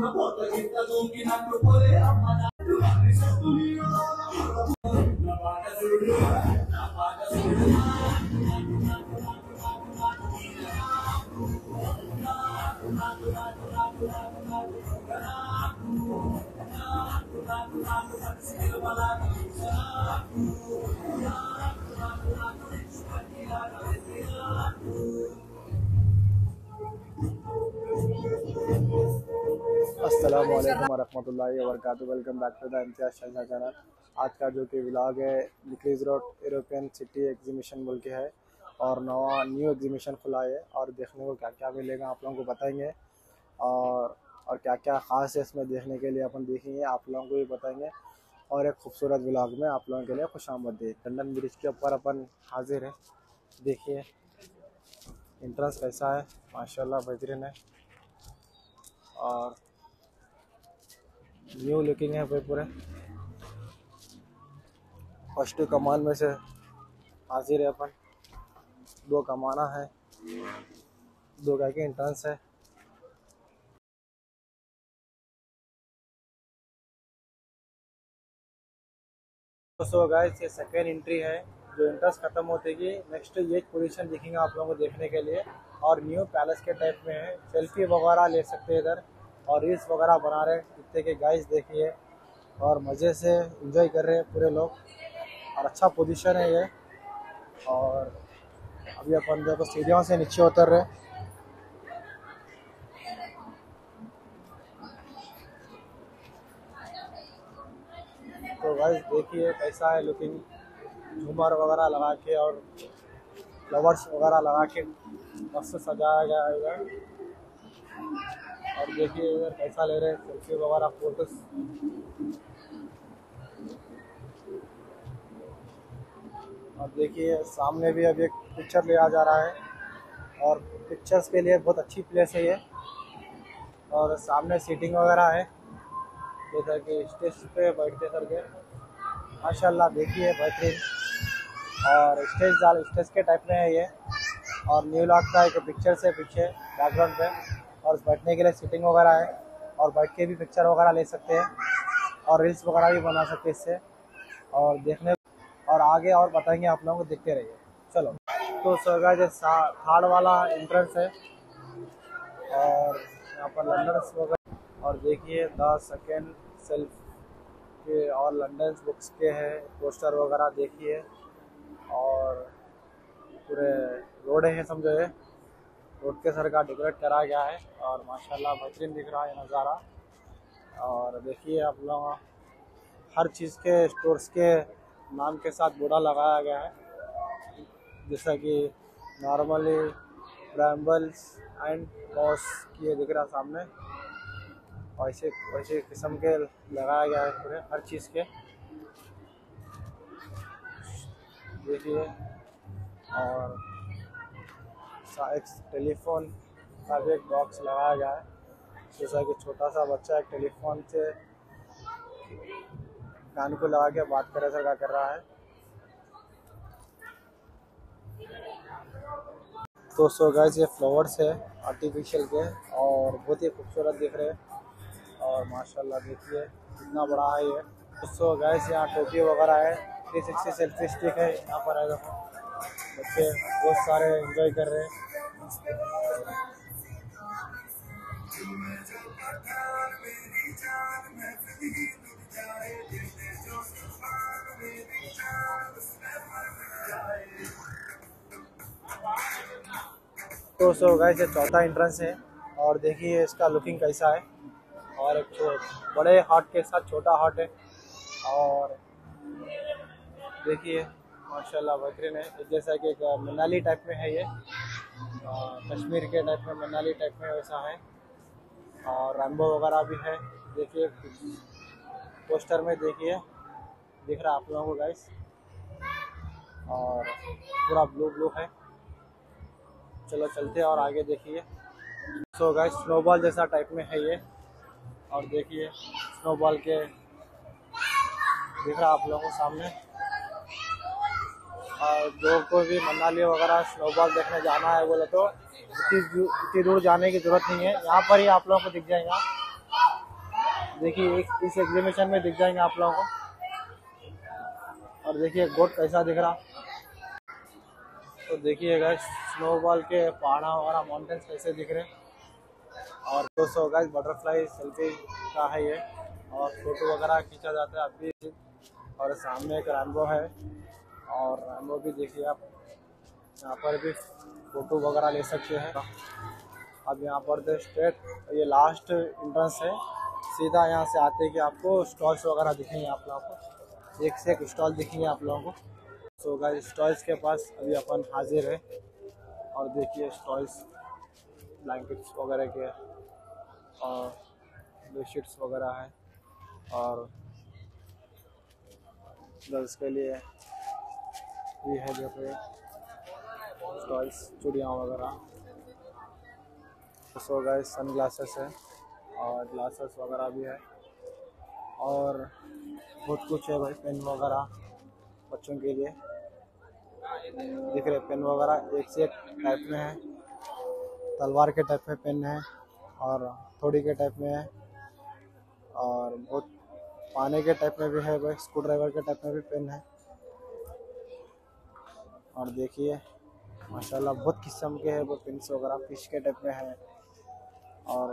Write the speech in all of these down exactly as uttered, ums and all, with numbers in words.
अस्सलाम वालेकुम वरहमतुल्लाहि वबरकातुहू। Welcome back to the Imtiaz Shah channel. आज का जो कि व्लॉग है निकलीज रोड यूरोपियन सिटी एग्जीबिशन बोल के है और नवा न्यू एग्जीबिशन खुला है और देखने को क्या क्या मिलेगा आप लोगों को बताएंगे और और क्या क्या ख़ास है इसमें देखने के लिए अपन देखेंगे, आप लोगों को भी बताएंगे और एक खूबसूरत व्लॉग में आप लोगों के लिए खुशामदीद। लंदन ब्रिज के ऊपर अपन हाजिर है। देखिए इंट्रेंस कैसा है, माशाल्लाह बेहतरीन है और न्यू लुकिंग है भाई पूरे। फर्स्ट कमान में से हाजिर है अपन, दो कमाना है, दो का के एंट्रेंस है। सो गाइस ये सेकेंड एंट्री है, जो एंट्रेंस खत्म होते ही नेक्स्ट ये पोजीशन दिखेंगे आप लोगों को देखने के लिए और न्यू पैलेस के टाइप में है। सेल्फी वगैरह ले सकते हैं इधर और रील्स वगैरह बना रहे हैं इतने के गाइस देखिए और मज़े से एंजॉय कर रहे हैं पूरे लोग और अच्छा पोजीशन है ये। और अभी अपन देखो सीढ़ियों से नीचे उतर रहे। तो गाइस देखिए कैसा है लुकिंग, झूमर वगैरह लगा के और फ्लावर्स वगैरह लगा के मस्त सजाया गया है इधर। और देखिए इधर कैसा ले रहे हैं सेल्फी वगैरह फोटोस। और देखिए सामने भी अभी एक पिक्चर लिया जा रहा है और पिक्चर्स के लिए बहुत अच्छी प्लेस है ये। और सामने सीटिंग वगैरह है, जैसा कि स्टेज पे बैठते करके माशाल्लाह देखिए बेहतरीन। और स्टेज डाल स्टेज के टाइप में है ये और न्यू लॉक का एक पिक्चर से पीछे बैकग्राउंड पे और बैठने के लिए सीटिंग वगैरह है और बैठ के भी पिक्चर वगैरह ले सकते हैं और रील्स वगैरह भी बना सकते हैं इससे। और देखने और आगे और बताएंगे आप लोगों को, देखते रहिए। चलो तो सो गाइस थर्ड वाला एंट्रेंस है और यहाँ पर लंदन वगैरह और देखिए द सेकेंड सेल्फ के और लंदन बुक्स के हैं पोस्टर वगैरह देखिए। और पूरे रोड है समझो, ये रोड के सर का डेकोरेट करा गया है और माशाल्लाह बेहतरीन दिख रहा है नज़ारा। और देखिए आप लोग हर चीज़ के स्टोर्स के नाम के साथ बोर्ड लगाया गया है, जैसा कि नॉर्मली ब्रैम्बल्स एंड बॉस ये दिख रहा सामने, वैसे वैसे किस्म के लगाया गया है पूरे हर चीज़ के देखिए। और एक टेलीफोन का भी एक बॉक्स लगाया गया है, जैसा कि छोटा सा बच्चा एक टेलीफोन से कान को लगा के बात करे सर का कर रहा है। तो सो गाइस ये फ्लावर्स है आर्टिफिशियल के और बहुत ही खूबसूरत दिख रहे हैं और माशाल्लाह देखिए कितना बड़ा है ये। तो सो गाइस यहाँ टोपी वगैरह है, थ्री सिक्सटी सेल्फी स्टिक है यहाँ पर है। देखो बच्चे बहुत सारे एंजॉय कर रहे हैं। तो सो गाइस ये चौथा एंट्रेंस है और देखिए इसका लुकिंग कैसा है और एक बड़े हार्ट के साथ छोटा हार्ट है और देखिए माशाल्लाह बेहतरीन है। जैसा कि एक मनाली टाइप में है ये, कश्मीर के टाइप में मनाली टाइप में वैसा है और रैम्बो वगैरह भी है। देखिए पोस्टर में देखिए दिख रहा आप लोगों को गाइस और पूरा ब्लू ब्लू है। चलो चलते हैं और आगे देखिए। सो गाइस स्नोबॉल जैसा टाइप में है ये और देखिए स्नोबॉल के दिख रहा आप लोगों को सामने। और जो को भी मनाली वगैरह स्नोबॉल देखने जाना है बोले तो इतनी दूर जाने की ज़रूरत नहीं है, यहाँ पर ही आप लोगों को दिख जाएगा देखिए एक इस एग्जीबिशन में दिख जाएंगे आप लोगों को। और देखिए गोट कैसा दिख रहा। तो देखिए गाइस स्नोबॉल के पहाड़ा वगैरह माउंटेन्स कैसे दिख रहे। और दोस्तों गाइस बटरफ्लाई सेल्फी का है ये, और फोटो वगैरह खींचा जाता है अभी। और सामने एक रैम्बो है, और रैम्बो भी देखिए आप यहाँ पर भी फोटो वगैरह ले सकते हैं। अब यहाँ पर तो स्ट्रेट ये लास्ट एंट्रेंस है, सीधा यहाँ से आते कि आपको स्टॉल्स वगैरह दिखेंगे आप लोगों को, एक से एक स्टॉल दिखेंगे आप लोगों को। सो गाइस स्टॉल्स के पास अभी अपन हाजिर है। और देखिए स्टॉल्स ब्लैंकेट्स वगैरह के और बेडशीट्स वगैरह है, और गर्ल्स के लिए ये है जो कि स्टॉल्स चूड़ियाँ वगैरह। सो गाइस सन ग्लासेस है और ग्लासेस वगैरह भी है, और बहुत कुछ है भाई। पेन वगैरह बच्चों के लिए दिख रहे, पेन वगैरह एक से एक टाइप में है। तलवार के टाइप में पेन है, और थोड़ी के टाइप में है, और बहुत पाने के टाइप में भी है भाई। स्क्रू ड्राइवर के टाइप में भी पेन है। और देखिए माशाल्लाह बहुत किस्म के है वो पेन्स वगैरह, फिश के टाइप में है। और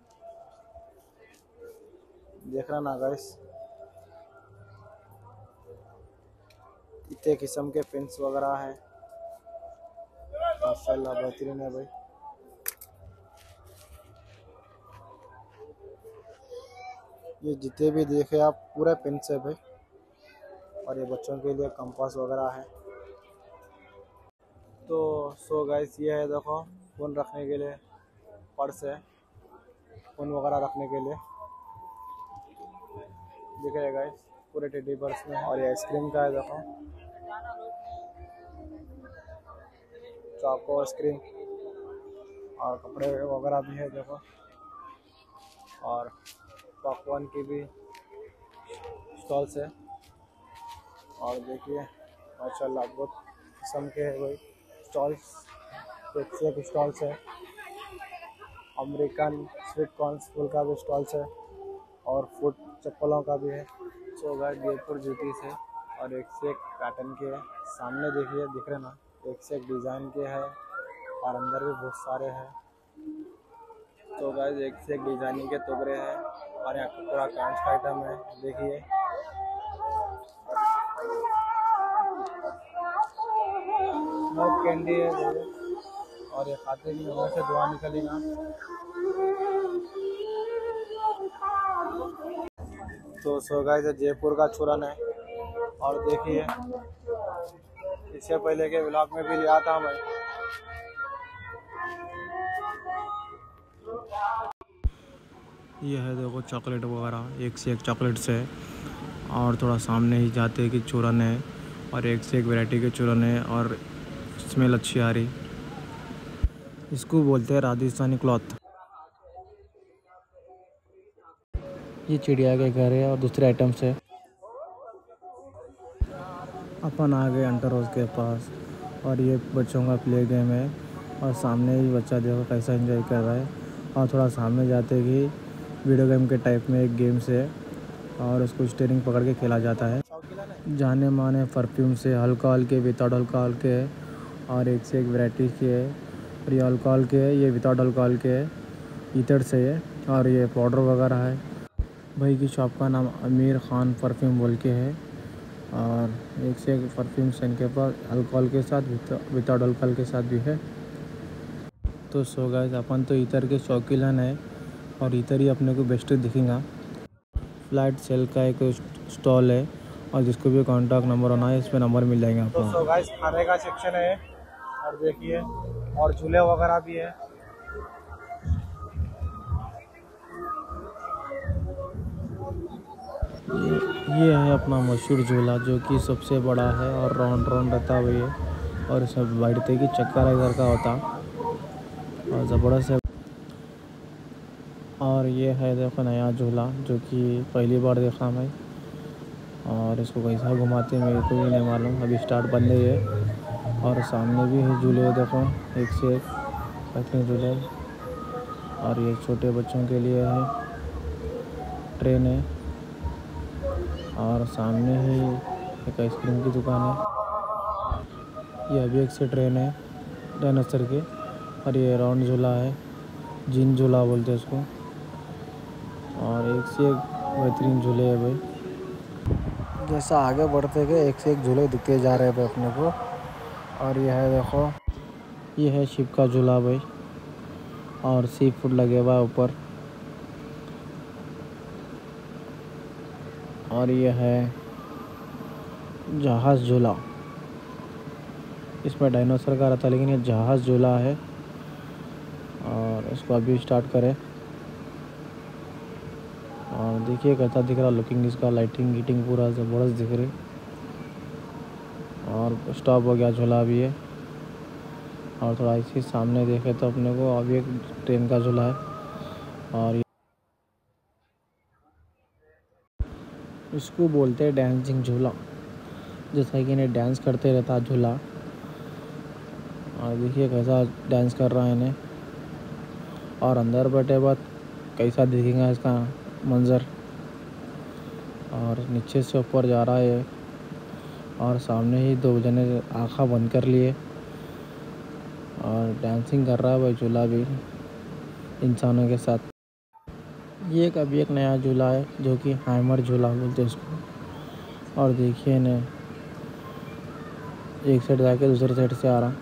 देख रहा ना गाइस इतने किस्म के पेन्स वगैरह है, माशाल्लाह बेहतरीन है भाई। ये जितने भी देखे आप पूरे पेन्स है भाई। और ये बच्चों के लिए कंपास वगैरह है। तो सो गाइस ये है देखो फ़ोन रखने के लिए पर्स है, फ़ोन वगैरह रखने के लिए दिख रहे गाइस पूरे टेडी पर्स में। और ये आइसक्रीम का है देखो, चॉको आइसक्रीम, और कपड़े वगैरह भी है देखो, और पॉपकॉर्न की भी स्टॉल्स है। और देखिए माशाल्लाह बहुत किस्म के है भाई स्टॉल्स, एक से एक स्टॉल्स है। अमेरिकन स्वीट कॉर्न्स फूल का भी स्टॉल्स है, और फुट चप्पलों का भी है। सो गाइस जयपुर जूतीस है, और एक से एक पैटर्न के है। सामने देखिए दिख रहे ना, एक से एक डिज़ाइन के है, और अंदर भी बहुत सारे हैं। तो गाइस एक से एक डिजाइनिंग के टोकरे हैं, और यहाँ पे पूरा कांच का आइटम है। देखिए स्मोक कैंडी है, और ये खाते भी मुँह से धुआं निकलेगा। तो सो गाइस जयपुर का चूरन है। और देखिए इससे पहले के ब्लॉग में भी लिया था मैं। ये है देखो चॉकलेट वगैरह, एक से एक चॉकलेट्स है। और थोड़ा सामने ही जाते कि चूरन है, और एक से एक वैरायटी के चूरन है, और स्मेल अच्छी आ रही। इसको बोलते हैं राजस्थानी क्लॉथ। ये चिड़िया के घर है, और दूसरे आइटम्स है। अपन आ गए अंटर हाउस के पास, और ये बच्चों का प्ले गेम है। और सामने ही बच्चा देखो कैसा एंजॉय कर रहा है। और थोड़ा सामने जाते ही वीडियो गेम के टाइप में एक गेम्स है, और उसको स्टीयरिंग पकड़ के खेला जाता है। जाने माने परफ्यूम से अल्कोहल के, विदाउट अल्कोहल के, और एक से एक वैरायटी के है। और ये अल्कोहल के है, ये विदाउट अल्कोहल के है, इतर से है। और ये पाउडर वगैरह है। भाई की शॉप का नाम अमीर ख़ान परफ्यूम बोल के है। और एक से एक परफ्यूम्स इनके पास अल्कोहल के साथ, विदाउट अल्कोहल के साथ भी है। तो सो गाइस अपन तो इतर के शौकीन है, और इतर ही अपने को बेस्ट दिखेगा। फ्लैट सेल का एक स्टॉल है, और जिसको भी कॉन्टैक्ट नंबर होना है इस पर नंबर मिल जाएंगे आपको। तो सो गाइस खाने का सेक्शन है, और देखिए और झूले वगैरह भी है। ये है अपना मशहूर झूला, जो कि सबसे बड़ा है, और राउंड राउंड रहता हुआ है, और सब बैठते कि चक्कर इधर का होता, और ज़बरदस्त है। और ये है देखो नया झूला, जो कि पहली बार देखा मैं, और इसको कैसा घुमाते मेरे को भी नहीं मालूम। अभी स्टार्ट बन रही है। और सामने भी है झूले देखो, एक से एक बैठने झूले, और ये छोटे बच्चों के लिए है। ट्रेन है और सामने ही एक आइसक्रीम की दुकान है। ये अभी एक से ट्रेन है डायनासोर के, और ये राउंड झूला है, जीन झूला बोलते हैं उसको, और एक से एक बेहतरीन झूले है भाई। जैसा आगे बढ़ते गए एक से एक झूले दिखते जा रहे हैं भाई अपने को। और ये है देखो, ये है शिप का झूला भाई, और सी फूड लगे हुआ है ऊपर। और ये है जहाज़ झूला, इसमें डायनासोर का रहता है लेकिन ये जहाज़ झूला है। और इसको अभी स्टार्ट करें, और देखिए कैसा दिख रहा लुकिंग इसका, लाइटिंग हीटिंग पूरा ज़बरदस्त दिख रही। और स्टॉप हो गया झूला भी है। और थोड़ा इसी सामने देखे तो अपने को अभी एक ट्रेन का झूला है, और इसको बोलते हैं डांसिंग झूला, जैसा कि इन्हें डांस करते रहता है झूला। और देखिए कैसा डांस कर रहा है इन्हें, और अंदर बैठे बाद कैसा दिखेगा इसका मंज़र। और नीचे से ऊपर जा रहा है, और सामने ही दो जने आँखें बंद कर लिए और डांसिंग कर रहा है भाई झूला भी इंसानों के साथ। ये एक अभी एक नया झूला है जो कि हैमर झूला बोलते हैं उसको। और देखिए ने एक साइड जाके दूसरे साइड से आ रहा,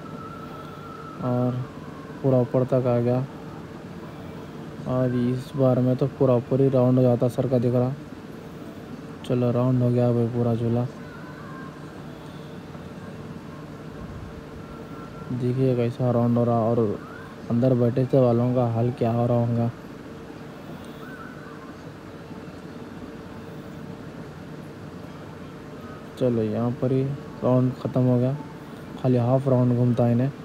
और पूरा ऊपर तक आ गया। और इस बार में तो पूरा ऊपर ही राउंड हो जाता सर का दिख रहा। चलो राउंड हो गया भाई पूरा झूला। देखिए कैसा राउंड हो रहा, और अंदर बैठे थे वालों का हाल क्या हो रहा होगा। चलो यहाँ पर ही राउंड ख़त्म हो गया, खाली हाफ राउंड घूमता है इन्हें।